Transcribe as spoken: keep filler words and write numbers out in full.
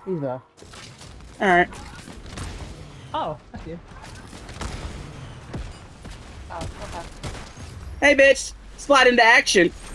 He's there. Alright. Oh, that's you. Oh, okay. Hey, bitch! Slide into action.